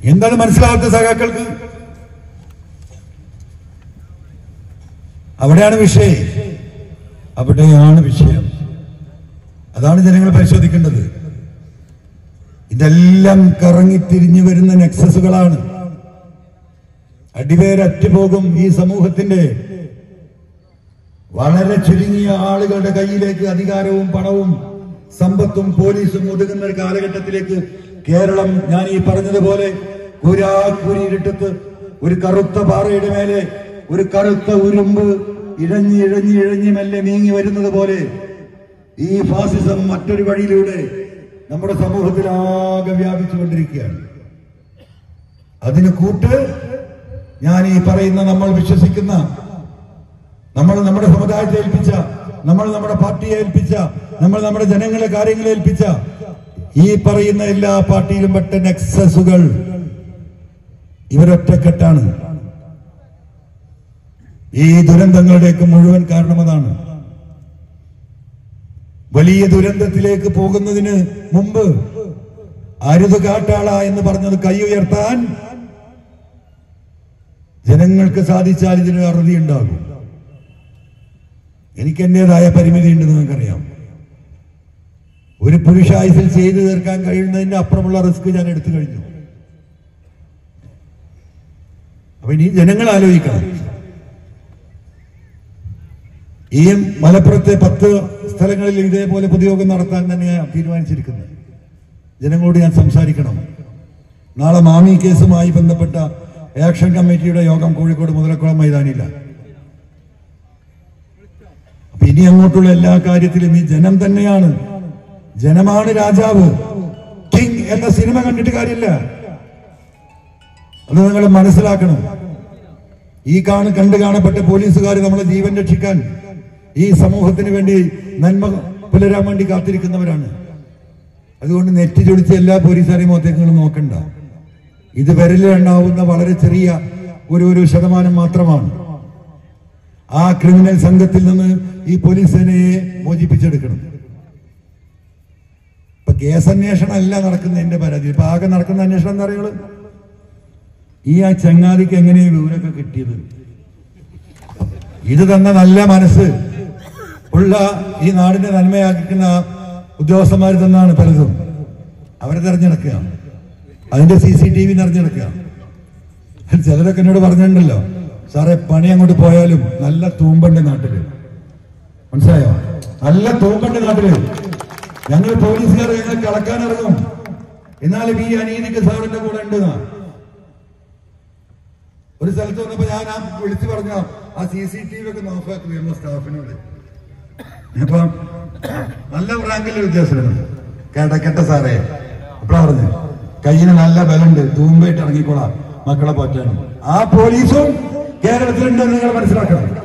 എന്താണ് മനസ്സിലാവാത്ത സഖാക്കൾക്ക്? അവിടെയാണ് വിഷയം. അതാണ് ജനങ്ങൾ പരിശോധിക്കേണ്ടത്. ഇതെല്ലാം കറങ്ങിത്തിരിഞ്ഞു വരുന്ന നെക്സസുകളാണ്. അടിവേരറ്റുപോകും ഈ സമൂഹത്തിന്റെ. വളരെ ചുരുങ്ങിയ ആളുകളുടെ കയ്യിലേക്ക് അധികാരവും പണവും സമ്പത്തും പോലീസും ഒതുങ്ങുന്ന ഒരു കാലഘട്ടത്തിലേക്ക് കേരളം, ഞാൻ ഈ പറഞ്ഞതുപോലെ കുരിയിരുട്ടത്ത് ഒരു കറുത്ത പാറയുടെ മേലെ ഒരു കറുത്ത ഉരുമ്പ് ഇഴഞ്ഞ് മെല്ലെ നീങ്ങി വരുന്നത് പോലെ ഈ ഫാസിസം മറ്റൊരു വഴിയിലൂടെ നമ്മുടെ സമൂഹത്തിലാകെ വ്യാപിച്ചുകൊണ്ടിരിക്കുകയാണ്. അതിന് കൂട്ട് ഞാൻ ഈ പറയുന്ന നമ്മൾ വിശ്വസിക്കുന്ന, നമ്മൾ നമ്മുടെ സമുദായത്തെ ഏൽപ്പിച്ച, നമ്മൾ നമ്മുടെ പാർട്ടിയെ ഏൽപ്പിച്ച, നമ്മൾ നമ്മുടെ ജനങ്ങളെ കാര്യങ്ങളെ ഏൽപ്പിച്ച ഈ പറയുന്ന എല്ലാ പാർട്ടിയിലും പെട്ട നെക്സസുകൾ ഇവരൊറ്റക്കെട്ടാണ്. ഈ ദുരന്തങ്ങളുടെയൊക്കെ മുഴുവൻ കാരണം അതാണ്. വലിയ ദുരന്തത്തിലേക്ക് പോകുന്നതിന് മുമ്പ് അരുത് കാട്ടാള എന്ന് പറഞ്ഞത് കൈ ഉയർത്താൻ ജനങ്ങൾക്ക് സാധിച്ചാൽ ഇതിന് അറുതി ഉണ്ടാകും. എനിക്ക് എന്റേതായ പരിമിതി ഉണ്ടെന്ന് നിങ്ങൾക്കറിയാം. ഒരു പുരുഷായുസിൽ ചെയ്തു തീർക്കാൻ കഴിയുന്നതിന്റെ അപ്പുറമുള്ള റിസ്ക് ഞാൻ എടുത്തു കഴിഞ്ഞു. അപ്പൊ ഇനി ജനങ്ങൾ ആലോചിക്കണം. ഈ മലപ്പുറത്തെ 10 സ്ഥലങ്ങളിൽ ഇതേപോലെ പൊതുയോഗം നടത്താൻ തന്നെ തീരുമാനിച്ചിരിക്കുന്നത്. ജനങ്ങളോട് ഞാൻ സംസാരിക്കണം. നാളെ മാമി കേസുമായി ബന്ധപ്പെട്ട ആക്ഷൻ കമ്മിറ്റിയുടെ യോഗം കോഴിക്കോട് മുതലക്കുളം മൈതാനിയിലാണ്. അപ്പൊ ഇനി അങ്ങോട്ടുള്ള എല്ലാ കാര്യത്തിലും ഈ ജനം തന്നെയാണ്. ജനമാണ് രാജാവ്. കിങ് എന്ന സിനിമ കണ്ടിട്ട് കാര്യമില്ല. അത് നിങ്ങൾ മനസ്സിലാക്കണം. ഈ കണ്ടു കാണപ്പെട്ട പോലീസുകാർ നമ്മളെ ജീവൻ രക്ഷിക്കാൻ, ഈ സമൂഹത്തിന് വേണ്ടി നന്മ പുലരാൻ വേണ്ടി കാത്തിരിക്കുന്നവരാണ്. അതുകൊണ്ട് നെറ്റി ചൊടിച്ച് എല്ലാ പോലീസുകാരെയും മുഖത്തേക്ക് നിങ്ങൾ നോക്കണ്ട. ഇത് വിരലിലുണ്ടാവുന്ന വളരെ ചെറിയ ഒരു ശതമാനം മാത്രമാണ്. ആ ക്രിമിനൽ സംഘത്തിൽ നിന്ന് ഈ പോലീസ് സേനയെ മോചിപ്പിച്ചെടുക്കണം. ഇപ്പൊ കേസന്വേഷണം അല്ല നടക്കുന്നതിന്റെ പരാതി. ഇപ്പൊ ആകെ നടക്കുന്ന അന്വേഷണം എന്താ പറയുക? ഈ ചങ്ങാതിക്ക് എങ്ങനെയാ വിവരമൊക്കെ കിട്ടിയത്? ഇത് തന്ന നല്ല മനസ്സ് ഉള്ള ഈ നാടിനെ നന്മയാക്കുന്ന ഉദ്യോഗസ്ഥന്മാർ തന്നാണ് പലതും. അവരെ തെരഞ്ഞെടുക്കുക, അതിന്റെ CCTV തെരഞ്ഞെടുക്കുക. ചിലരൊക്കെ എന്നോട് പറഞ്ഞിട്ടുണ്ടല്ലോ, സാറേ പണി അങ്ങോട്ട് പോയാലും നല്ല തൂമ്പുണ്ട് നാട്ടില്. മനസ്സിലായോ? നല്ല തൂമ്പുണ്ട് നാട്ടില്. ഞങ്ങൾ പോലീസുകാർ ഞങ്ങൾ കളക്കാൻ ഇറങ്ങും. എന്നാലും ഈ അനീതിക്ക് സാറിന്റെ കൂടെ ഉണ്ട്. ഒരു സ്ഥലത്ത് വന്നപ്പോ ഞാൻ വിളിച്ചു പറഞ്ഞ ആ CCTV ഒക്കെ നോക്കാക്കുന്നു സ്റ്റാഫിനോട്. അപ്പൊ നല്ല റാങ്കിലെ ഉദ്യോഗസ്ഥരുണ്ട്. കേട്ട സാറേ അപ്പഴാ പറഞ്ഞു, കയ്യിന് നല്ല ബലുണ്ട്, തൂമ്പായിട്ട് ഇറങ്ങിക്കോളാം മക്കളെ പറ്റാൻ. ആ പോലീസും കേരളത്തിലുണ്ടെന്ന് നിങ്ങൾ മനസ്സിലാക്കണം.